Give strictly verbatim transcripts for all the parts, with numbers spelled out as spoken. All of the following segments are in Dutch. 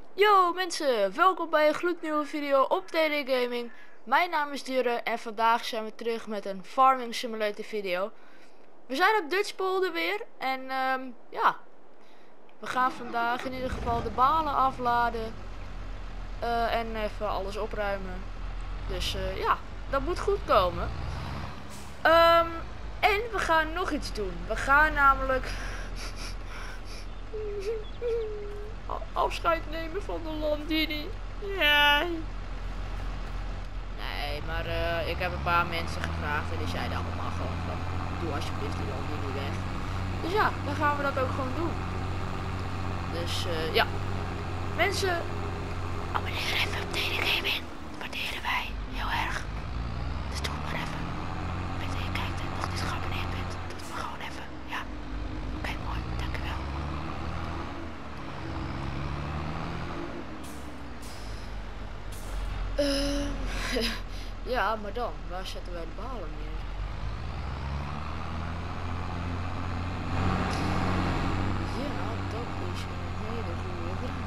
Yo mensen, welkom bij een gloednieuwe video op T D Gaming. Mijn naam is Dure en vandaag zijn we terug met een Farming Simulator video. We zijn op Dutchpolder weer en um, ja, we gaan vandaag in ieder geval de balen afladen uh, en even alles opruimen. Dus uh, ja, dat moet goed komen. Um, en we gaan nog iets doen. We gaan namelijk afscheid nemen van de Landini. Ja. Nee, maar uh, ik heb een paar mensen gevraagd en die zeiden allemaal gewoon van, doe alsjeblieft die Landini weg. Dus ja, dan gaan we dat ook gewoon doen. Dus uh, ja, mensen, abonneer even op T D Gaming. Dat waarderen wij heel erg. Dus doe het maar even. Met je kijkt en nog niet geabonneerd bent, doe het maar gewoon even. Ja, oké, okay, mooi, dankjewel. Uh, ja, maar dan, waar zetten wij de balen neer? Ja, dat is een hele goede vraag.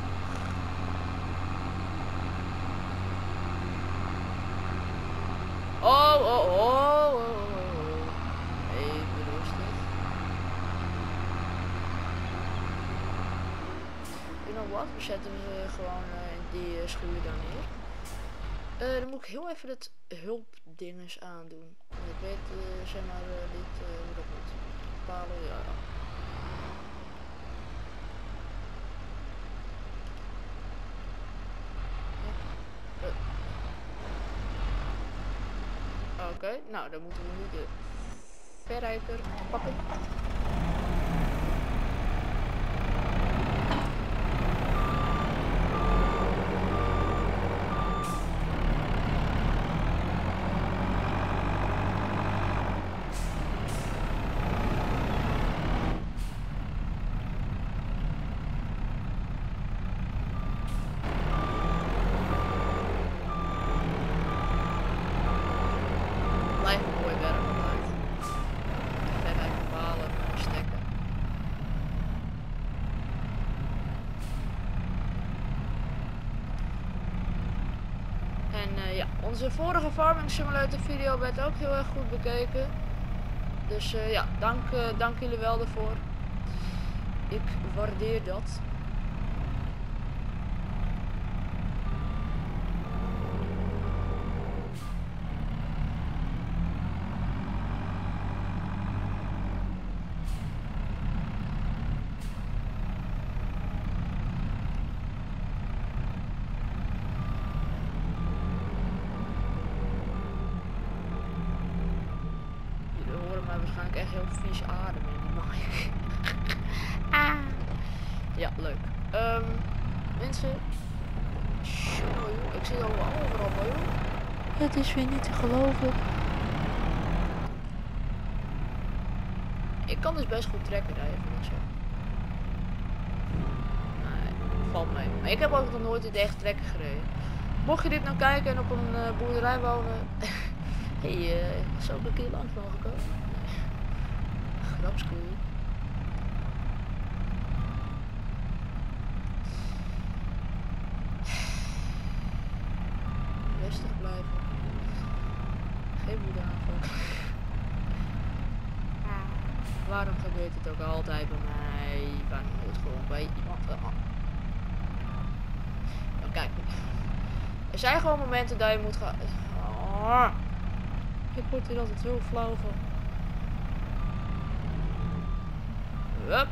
Oh, oh, oh, oh, oh. Even rustig. You know what? We zetten ze gewoon uh, in die uh, schuur dan neer. Uh, dan moet ik heel even het hulpdinges aandoen. Ik weet uh, zeg maar uh, niet uh, hoe dat moet. Palen, ja. ja. Uh. Oké, okay, nou dan moeten we nu de verrijker pakken. Onze vorige Farming Simulator video werd ook heel erg goed bekeken. Dus uh, ja, dank, uh, dank jullie wel daarvoor. Ik waardeer dat. Waarschijnlijk echt heel vies ademen in die mic. ah. Ja, leuk. Um, mensen. Jongen, ik zie al overal bij joh. Het is weer niet te geloven. Ik kan dus best goed trekken rijden, vind ik zo. Nee, valt mee. Maar ik heb ook nog nooit in de echt trekken gereden. Mocht je dit nou kijken en op een uh, boerderij wonen. Hé, hey, uh, zou ik een keer langs mogen komen? Grapskoei. Rustig blijven. Geen moedaanval. Waarom gebeurt het ook altijd bij mij? Waarom moet gewoon bij iemand wel? Nou, kijk. Er zijn gewoon momenten dat je moet gaan. Oh. Ik word hier altijd zo flauw van. Hup.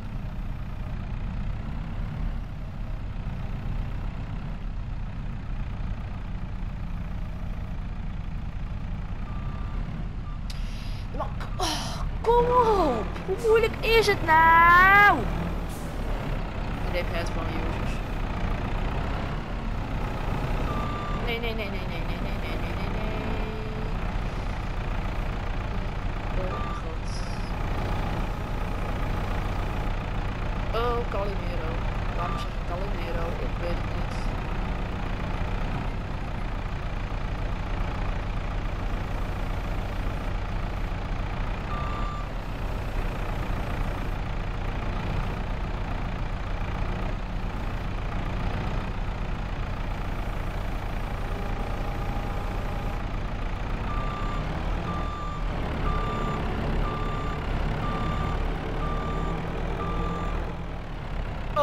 Maar, oh, kom op! Hoe moeilijk is het nou? Ik denk het van users. Nee, nee, nee, nee, nee, nee, nee, nee, nee, nee, nee. Oh mijn god. Oh, Calimero. Waarom zeg ik Calimero? Ik weet het niet.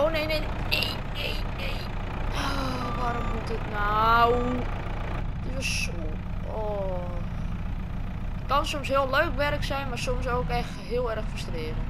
Oh nee, nee, nee, nee, nee. Oh, waarom moet het nou? Dit was zo... Oh. Het kan soms heel leuk werk zijn, maar soms ook echt heel erg frustrerend.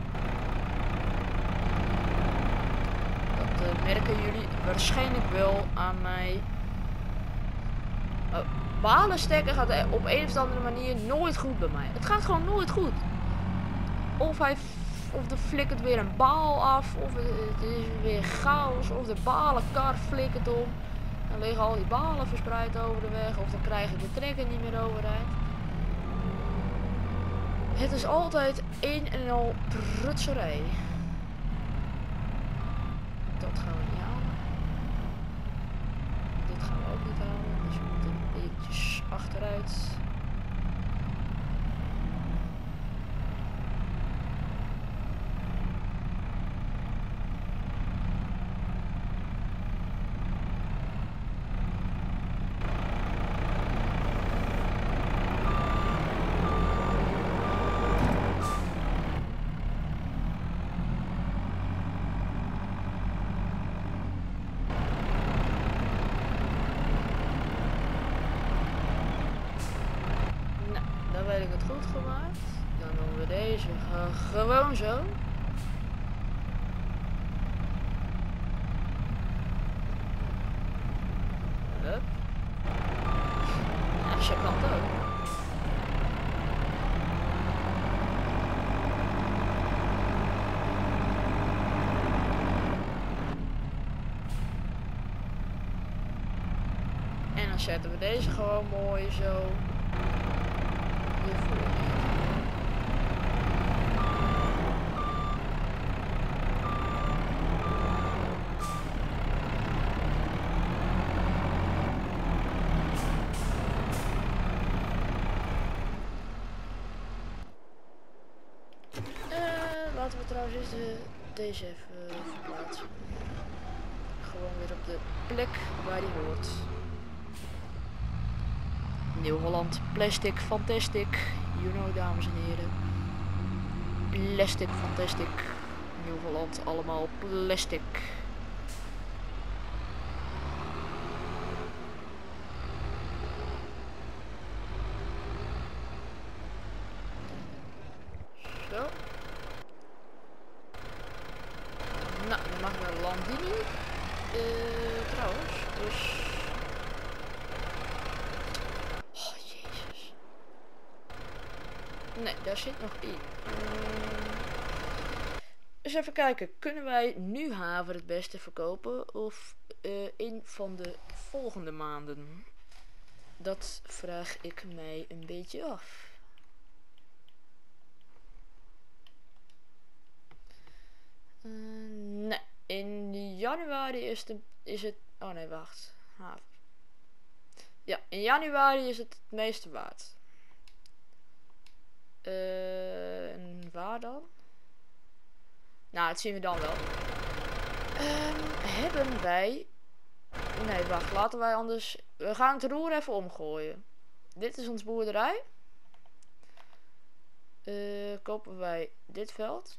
Dat uh, merken jullie waarschijnlijk wel aan mij. Uh, balen stekken gaat op een of andere manier nooit goed bij mij. Het gaat gewoon nooit goed. Of hij... Of er flikkert weer een baal af, of het is weer chaos, of de balenkar flikkert om. Dan liggen al die balen verspreid over de weg, of dan krijg ik de trekker niet meer overeind. Het is altijd een en al prutserij. Dat gaan we niet halen. Dit gaan we ook niet halen, dus we moeten eventjes achteruit. Heb ik het goed gemaakt? Dan doen we deze uh, gewoon zo. Hup. Ja, zo kan het ook. En dan zetten we deze gewoon mooi zo. Laten we trouwens eens de, deze even uh, verplaatsen. Gewoon weer op de plek waar die hoort. Nieuw-Holland, plastic, fantastic. You know, dames en heren. Plastic, fantastic. Nieuw-Holland, allemaal plastic. Zo. Nou, dan mag naar Landini. Uh, trouwens, dus... Oh, jezus. Nee, daar zit nog in. Uh... Dus even kijken, kunnen wij nu haver het beste verkopen of uh, een van de volgende maanden? Dat vraag ik mij een beetje af. Uh, nee, in januari is, de, is het... Oh nee, wacht. Haver. Ja, in januari is het het meeste waard. Uh, en waar dan? Nou, dat zien we dan wel. Um, hebben wij... Nee, wacht. Laten wij anders... We gaan het roer even omgooien. Dit is ons boerderij. Uh, kopen wij dit veld.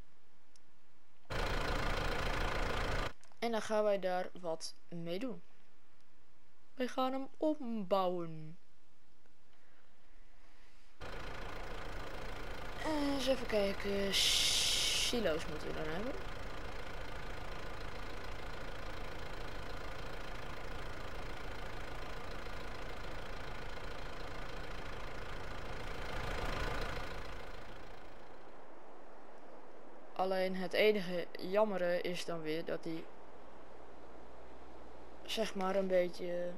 En dan gaan wij daar wat mee doen. Wij gaan hem ombouwen. Uh, eens even kijken. Silo's moeten we dan hebben. Alleen het enige jammere is dan weer dat hij zeg maar een beetje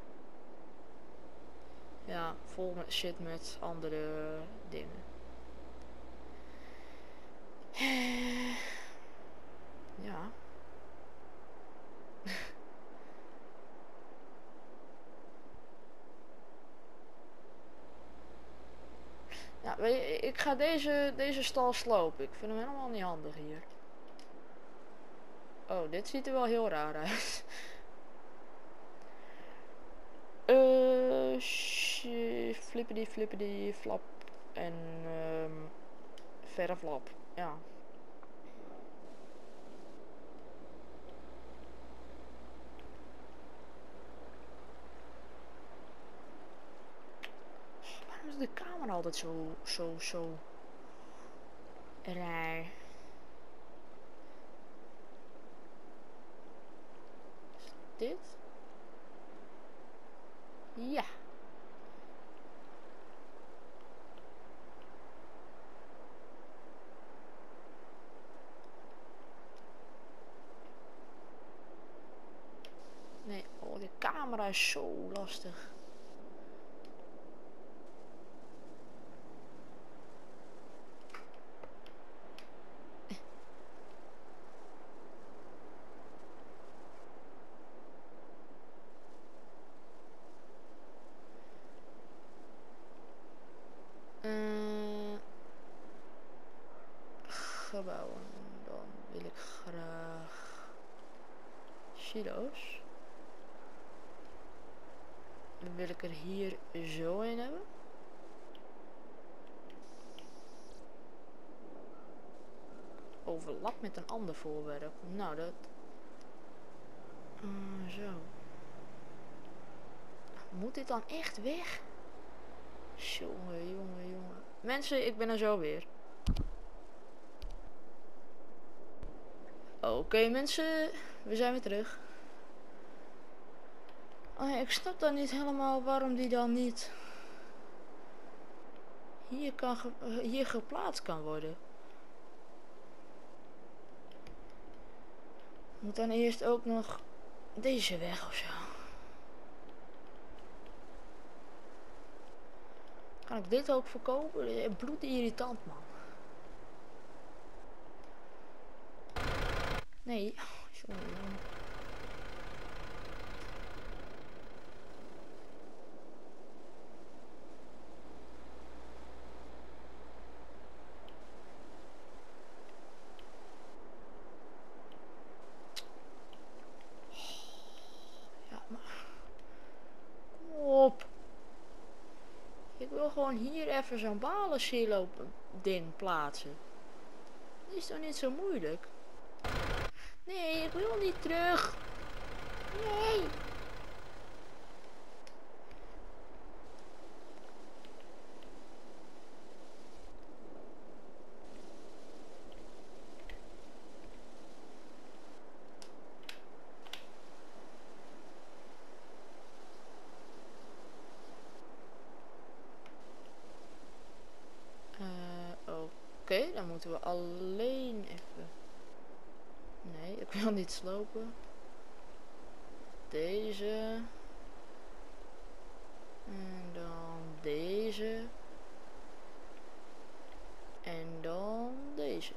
ja, vol met zit met andere dingen. Ja. Ja, weet je, ik ga deze, deze stal slopen. Ik vind hem helemaal niet handig hier. Oh, dit ziet er wel heel raar uit. Uh, flippity flippity flap en um, verre flap. Ja. altijd zo, zo, zo raar. Is dit? Ja. Nee, oh, de camera is zo lastig. Uh, gebouwen. Dan wil ik graag silo's. Dan wil ik er hier zo in hebben. Overlap met een ander voorwerp. Nou, dat... Uh, zo. Moet dit dan echt weg? Jongen, jongen, jongen. Mensen, ik ben er zo weer. Oké, okay, mensen. We zijn weer terug. Oh ja, ik snap dan niet helemaal waarom die dan niet hier, kan ge hier geplaatst kan worden. Moet dan eerst ook nog deze weg of zo. Kan ik dit ook verkopen? Bloed irritant, man. Nee. Jongen, jongen. Ja, maar... Kom op. Ik wil gewoon hier even zo'n balensilo ding plaatsen. Dat is toch niet zo moeilijk? Nee, ik wil niet terug. Nee. Oké, okay, dan moeten we alleen even... Nee, ik wil niet slopen. Deze. En dan deze. En dan deze.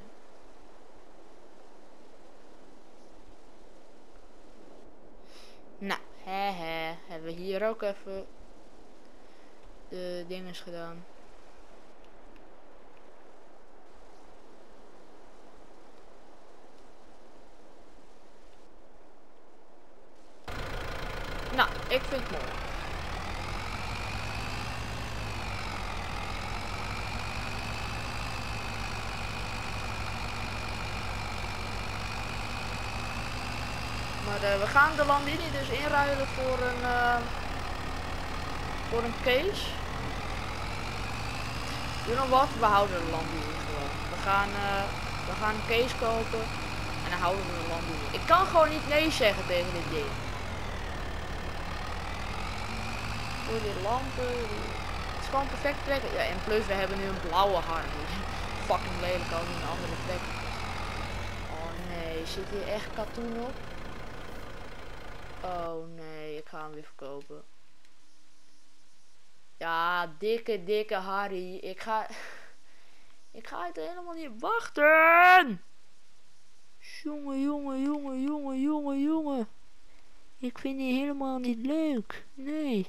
Nou, hè hè. Hebben we hier ook even de dinges gedaan. Nou, ik vind het mooi. Maar uh, we gaan de Landini dus inruilen voor een uh, voor een case. You know what? We houden de Landini gewoon. We gaan, uh, we gaan een case kopen en dan houden we de Landini. Ik kan gewoon niet nee zeggen tegen dit ding. Voor die lampen, die... het is gewoon perfect trekken. Ja, en plus we hebben nu een blauwe Harley. Fucking lelijk ook in een andere plek. Oh nee, zit hier echt katoen op? Oh nee, ik ga hem weer verkopen. Ja, dikke, dikke Harry. Ik ga... Ik ga het helemaal niet wachten. Jongen, jongen, jongen, jongen, jongen, jongen. Ik vind die helemaal niet leuk. Nee.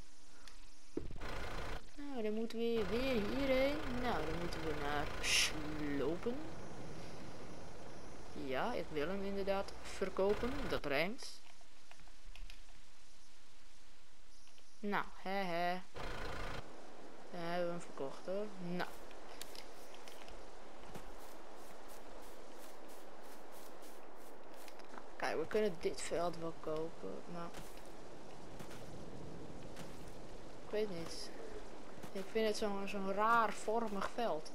Nou, dan moeten we weer hierheen. Nou, dan moeten we naar slopen. Ja, ik wil hem inderdaad verkopen. Dat rijmt. Nou, hè hè. Dan hebben we hem verkocht hoor. Nou. Kijk, we kunnen dit veld wel kopen, maar... Ik weet niet. Ik vind het zo'n zo'n raar vormig veld.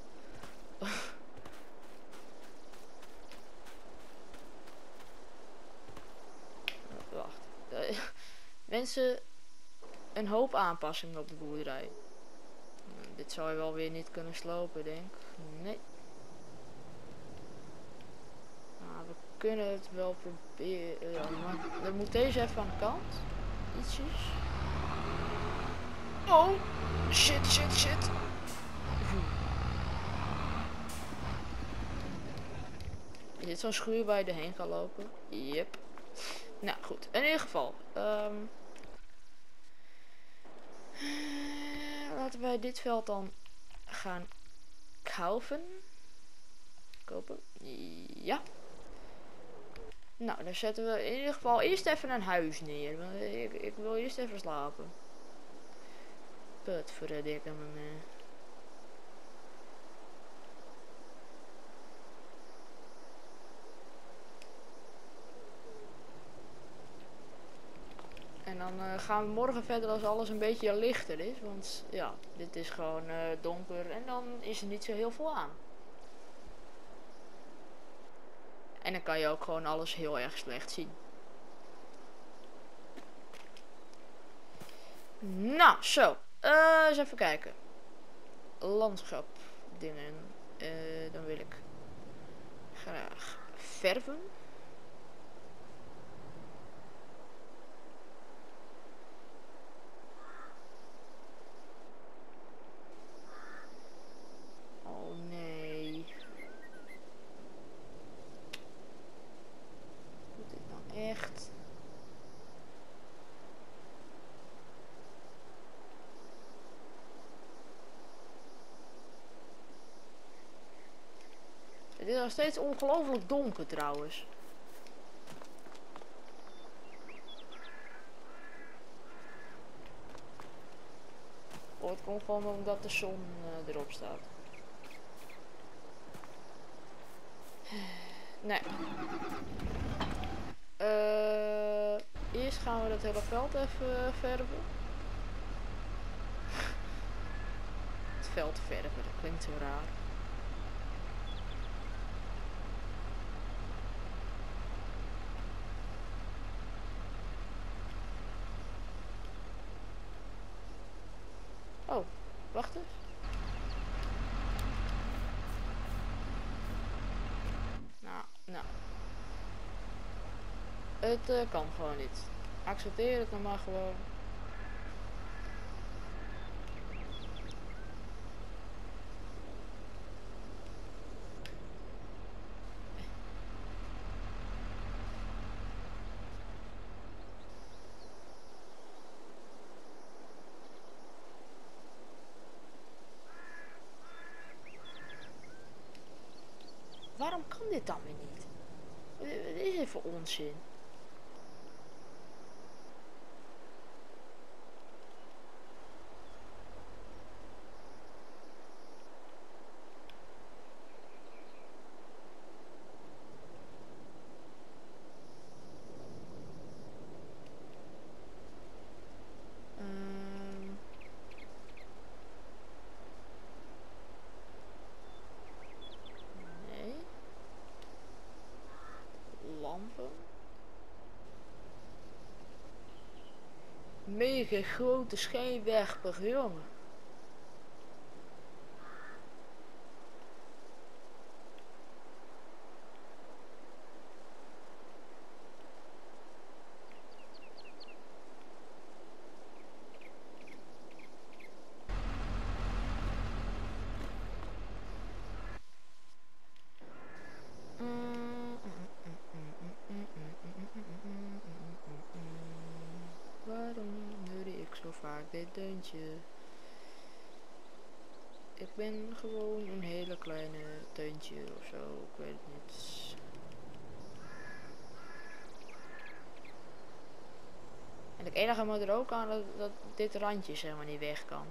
Wacht. Uh, mensen, een hoop aanpassingen op de boerderij. Uh, dit zou je wel weer niet kunnen slopen, denk ik. Nee. Nou, we kunnen het wel proberen. Uh, maar dan moet deze even aan de kant. Ietsjes. Oh! Shit, shit, shit. Is dit zo'n schuur waar je doorheen kan lopen? Yep. Nou goed, in ieder geval. Um, laten wij dit veld dan gaan kopen. Kopen. Ja. Nou, dan zetten we in ieder geval eerst even een huis neer. Want ik, ik wil eerst even slapen. Put voor de dikke man. En dan uh, gaan we morgen verder als alles een beetje lichter is. Want ja, dit is gewoon uh, donker en dan is er niet zo heel veel aan. En dan kan je ook gewoon alles heel erg slecht zien. Nou, zo. Uh, eens even kijken. Landschap dingen. Uh, dan wil ik graag verven. Oh nee. Doet dit nou echt? Het is nog steeds ongelooflijk donker trouwens. Oh, het komt gewoon omdat de zon uh, erop staat. Nee. Uh, eerst gaan we dat hele veld even verven. Het veld verven, dat klinkt zo raar. Oh, wacht eens. Nou, nou. Het uh, kan gewoon niet. Accepteer het nou maar gewoon. Waarom kan dit dan weer niet? Dit is even onzin. Um. Nee. Lampen. Mega grote schijnwerper, jongen. Waarom hoorde ik zo vaak dit deuntje? Ik ben gewoon een hele kleine tuintje of zo, ik weet het niet. En het enige moet er ook aan dat, dat dit randje zeg maar niet weg kan.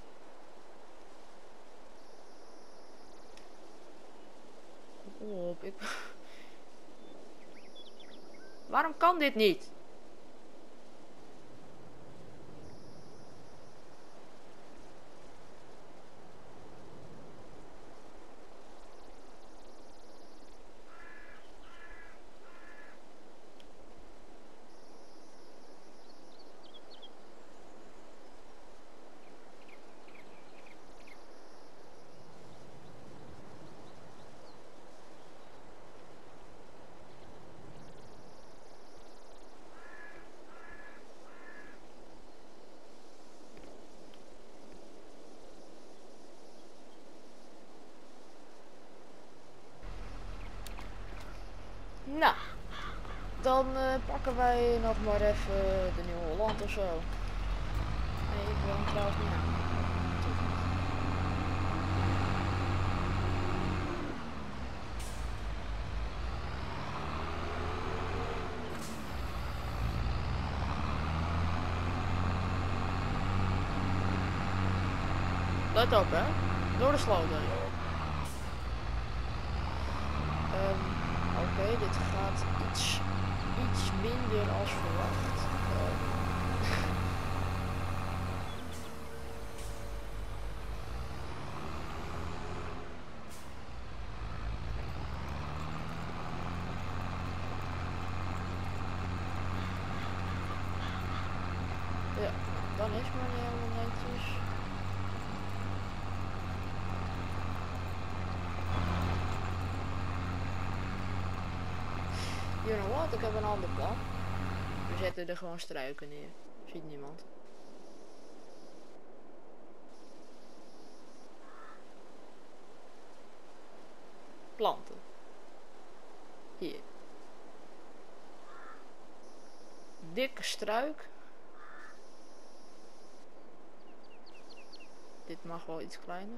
Op, ik... Waarom kan dit niet? Dan uh, pakken wij nog maar even de Nieuwe Holland of zo. Nee, ik wil hem trouwens niet aan. Let op, hè. Door de sloot heen. Um, Oké, okay, dit gaat iets, iets minder als verwacht. Um. Ja, dan is maar niet helemaal netjes. You know what, ik heb een ander plan. We zetten er gewoon struiken neer. Ziet niemand. Planten. Hier. Dikke struik. Dit mag wel iets kleiner.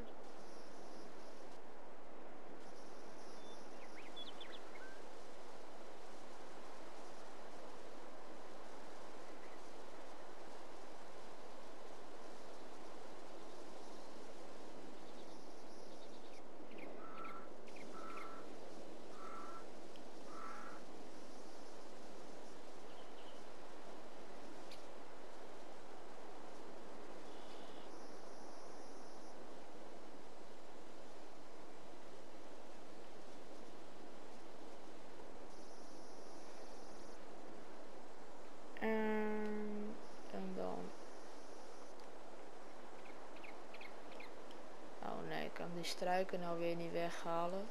Ik kan die struiken nou weer niet weghalen.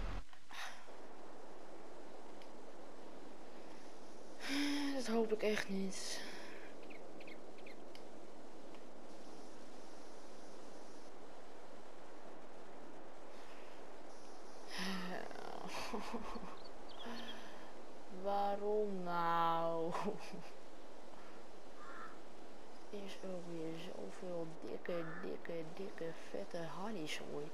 Dat hoop ik echt niet. Waarom nou? Is ook weer zoveel dikke, dikke, dikke, vette honeyzooi.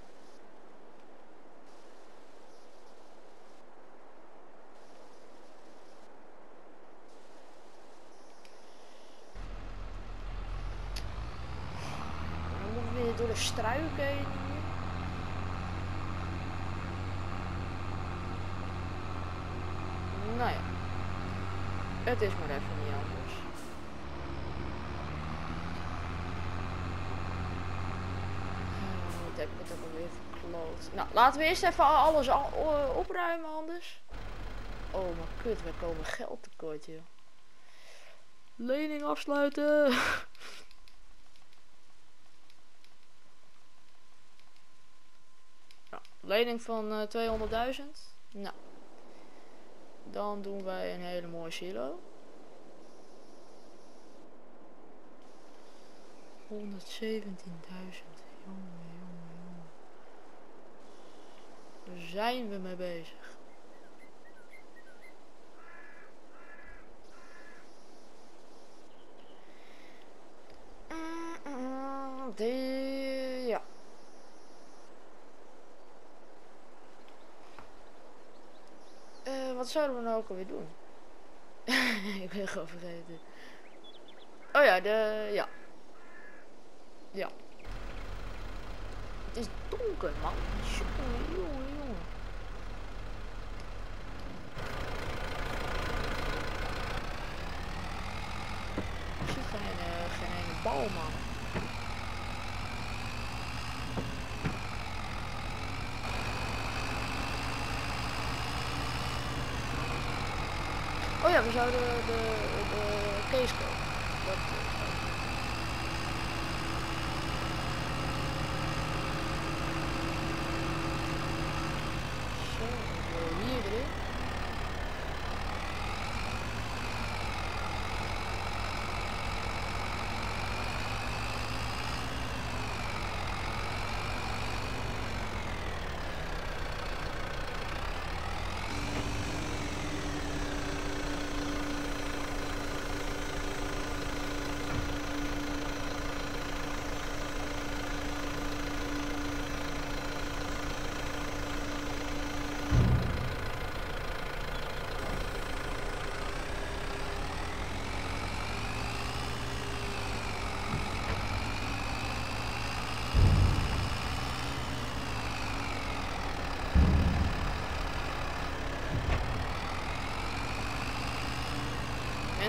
Dan moeten we weer door de struiken heen. Nou ja, het is maar even niet anders. Heb ik het ook alweer verkloot. Nou, laten we eerst even alles al, uh, opruimen anders. Oh, maar kut, we komen geld tekort, joh. Lening afsluiten. Nou, lening van uh, tweehonderdduizend. Nou, dan doen wij een hele mooie silo. honderdzeventienduizend. Jongen, jongen, jongen. Daar zijn we mee bezig. Mm, mm, die, ja. Uh, wat zouden we nou ook alweer doen? Ik ben gewoon vergeten. Oh ja, de, ja. Ja. Het is donker, man. Jongen, jongen, jongen. Ik zie geen, uh, geen ene bal, man. Oh ja, we zouden de, de, de case kopen. Dat, uh,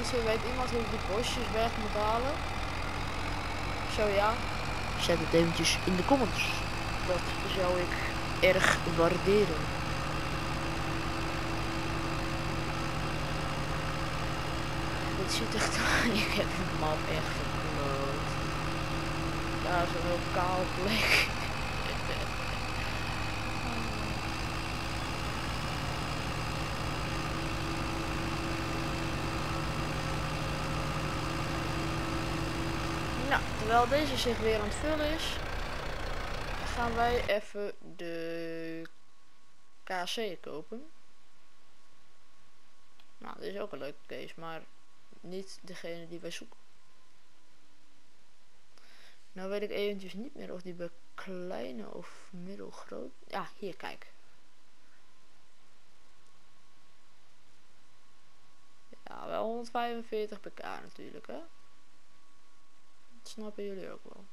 mensen, weet iemand hoe ik die bosjes weg moet halen? Zo ja, zet het eventjes in de comments. Dat zou ik erg waarderen. Dit ziet echt... ik heb de map echt verkloot. Daar is een heel kaal plek. Nou, terwijl deze zich weer aan het vullen is, gaan wij even de K C kopen. Nou, dit is ook een leuke case, maar niet degene die wij zoeken. Nou weet ik eventjes niet meer of die bij kleine of middelgroot... Ja, hier, kijk. Ja, wel honderdvijfenveertig pk natuurlijk, hè. Dat snappen jullie ook wel.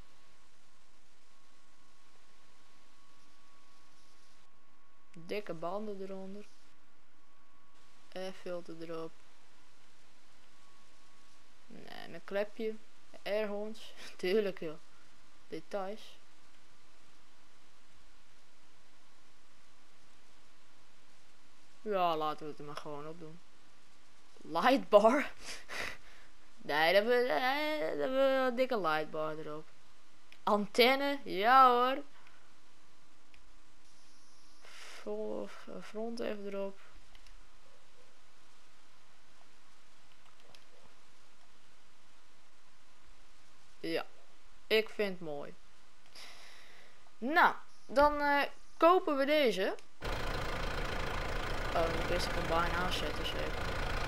Dikke banden eronder. Airfilter erop. Nee, een klepje. Airhorns. Tuurlijk joh. Details. Ja, laten we het er maar gewoon op doen. Lightbar. Nee, dat hebben we een dikke lightbar erop. Antenne. Ja hoor. Front even erop. Ja, ik vind het mooi. Nou, dan uh, kopen we deze. Oh, dan moet ik eerst de combine aanzetten zeker.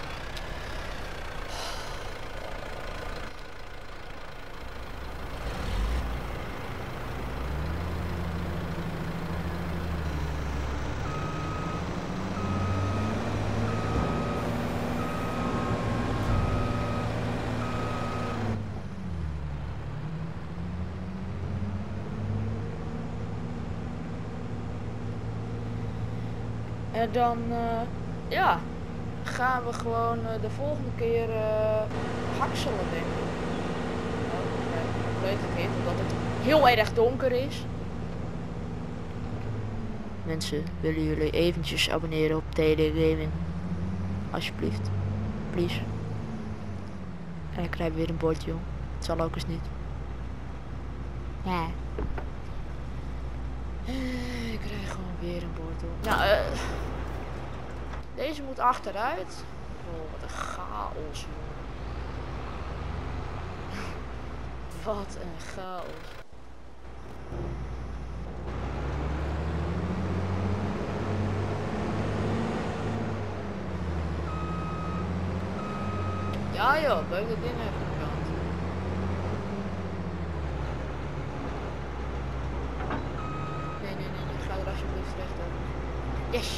En dan, uh, ja, gaan we gewoon uh, de volgende keer uh, hakselen, denk ik. Oh, nee, dat weet ik niet, omdat het heel erg donker is. Mensen, willen jullie eventjes abonneren op T D Gaming? Alsjeblieft. Please. En ik krijg weer een bordje, joh. Het zal ook eens niet. Ja. Ik krijg gewoon weer een bord, hoor. Nou, uh, deze moet achteruit. Oh, wat een chaos, man. Wat een chaos. Ja joh, buik dat ding even aan de kant. Nee, nee, nee, nee, ga er alsjeblieft rechtop. Yes!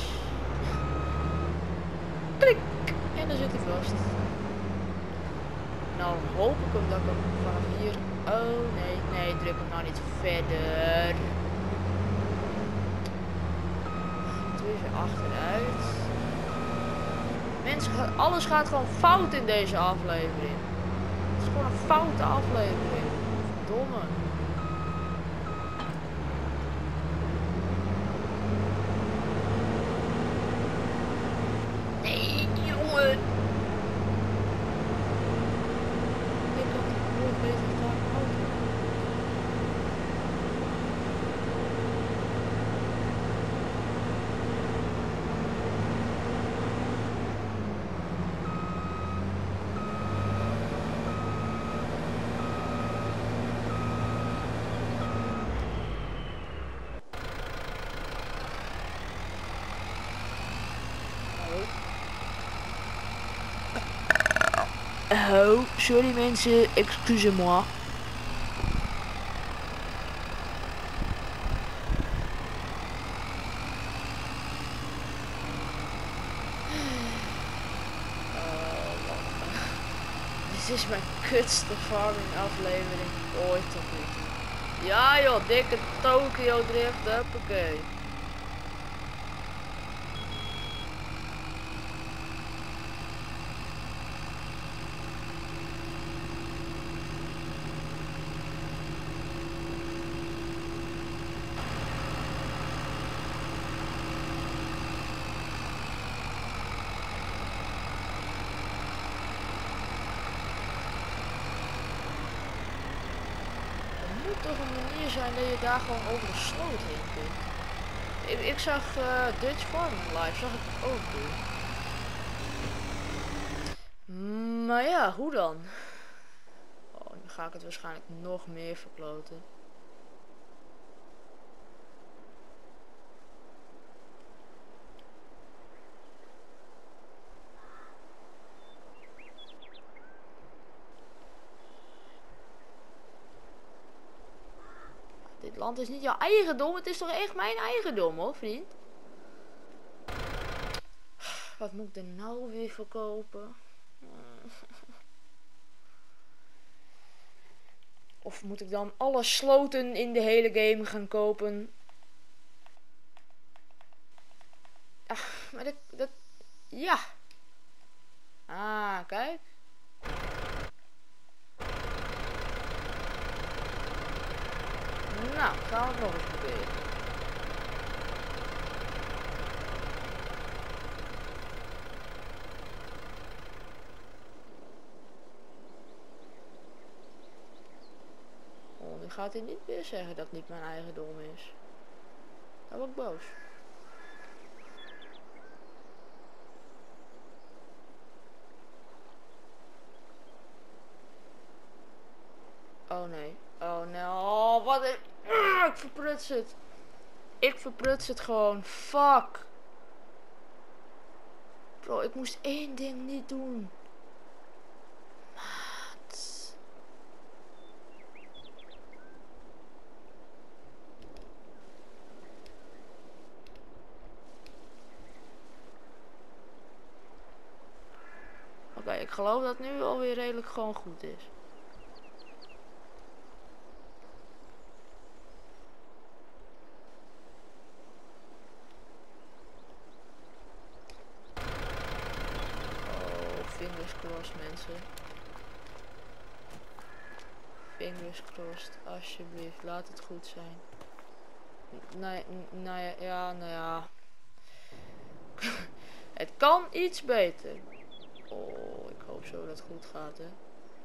Klik! En dan zit hij vast. Nou hoop ik hem dat ik hem vanaf hier... Oh nee, nee, druk hem nou niet verder. Doe even achteruit. Mensen, alles gaat gewoon fout in deze aflevering. Het is gewoon een foute aflevering. Verdomme. Nee, jongen. Ik had het nooit bezig gedaan met auto. Oh, sorry mensen, excusez-moi. Dit is mijn kutste farming aflevering ooit tot nu toe. Ja joh, dikke Tokyo drift, hoppakee. moet toch een manier zijn dat je daar gewoon over de sloot heen kunt. Ik, ik zag uh, Dutch Farming Live, zag ik het ook doen. Maar ja, hoe dan? Oh, nu ga ik het waarschijnlijk nog meer verkloten. Dit land is niet jouw eigendom, het is toch echt mijn eigendom, hoor, vriend? Wat moet ik er nou weer verkopen? Of moet ik dan alle sloten in de hele game gaan kopen? Ach, maar dat, dat... Ja. Ah, kijk. Nou, gaan we het nog eens proberen. Oh, nu gaat hij niet weer zeggen dat het niet mijn eigendom is. Dan word ik boos. Oh nee. Oh nee. Oh, wat een... Ik verpruts het. Ik verpruts het gewoon. Fuck. Bro, ik moest één ding niet doen. Maat. Oké, okay, ik geloof dat het nu alweer redelijk gewoon goed is. Fingers crossed, mensen. Fingers crossed, alsjeblieft, laat het goed zijn. Nee, nou ja, ja, nou ja. Het kan iets beter. Oh, ik hoop zo dat het goed gaat, hè.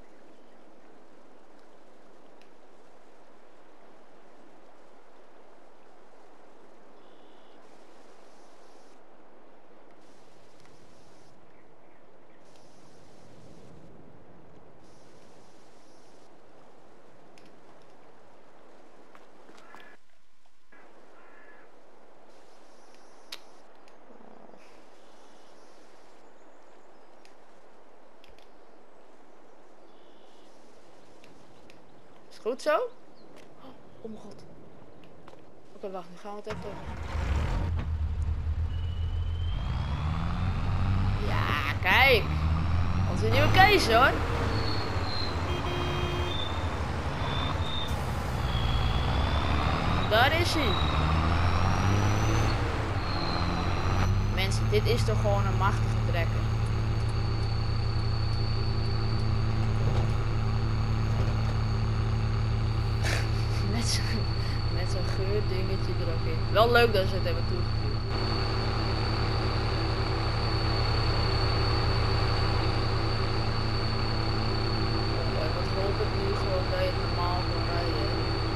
Goed zo? Oh mijn god. Oké, okay, wacht, nu gaan we het even doen. Ja, kijk. Onze nieuwe keizer, hoor. Daar is hij. Mensen, dit is toch gewoon een machtige trekker. Met zo'n geurdingetje er ook in. Wel leuk dat ze het hebben toegevoegd. Oh, wat hoop ik nu gewoon dat je het normaal kan rijden.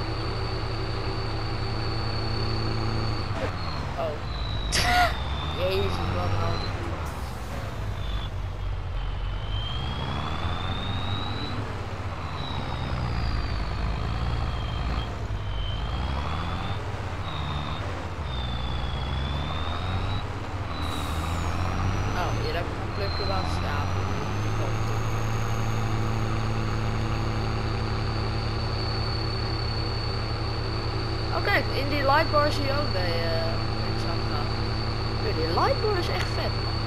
Oh. Jezus, wat een auto. Oh kijk, in die lightbar zie je ook dat je links afgaat. Ja, die lightbar is echt vet, man.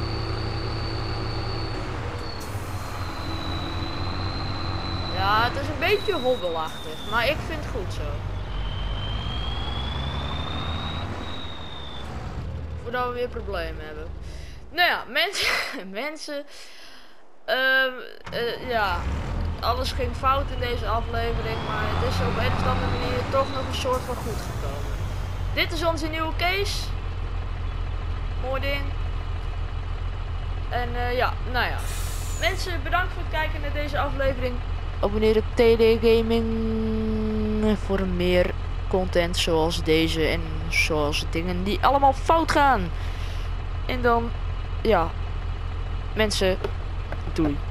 Ja, het is een beetje hobbelachtig, maar ik vind het goed zo. Voordat we weer problemen hebben. Nou ja, mensen, mensen, uh, uh, ja, alles ging fout in deze aflevering, maar het is op een of andere manier toch nog een soort van goed gekomen. Dit is onze nieuwe case. Mooi ding. En uh, ja, nou ja. Mensen, bedankt voor het kijken naar deze aflevering. Abonneer op T D Gaming. bedanken voor meer content zoals deze en zoals dingen die allemaal fout gaan. En dan, ja, mensen, doei.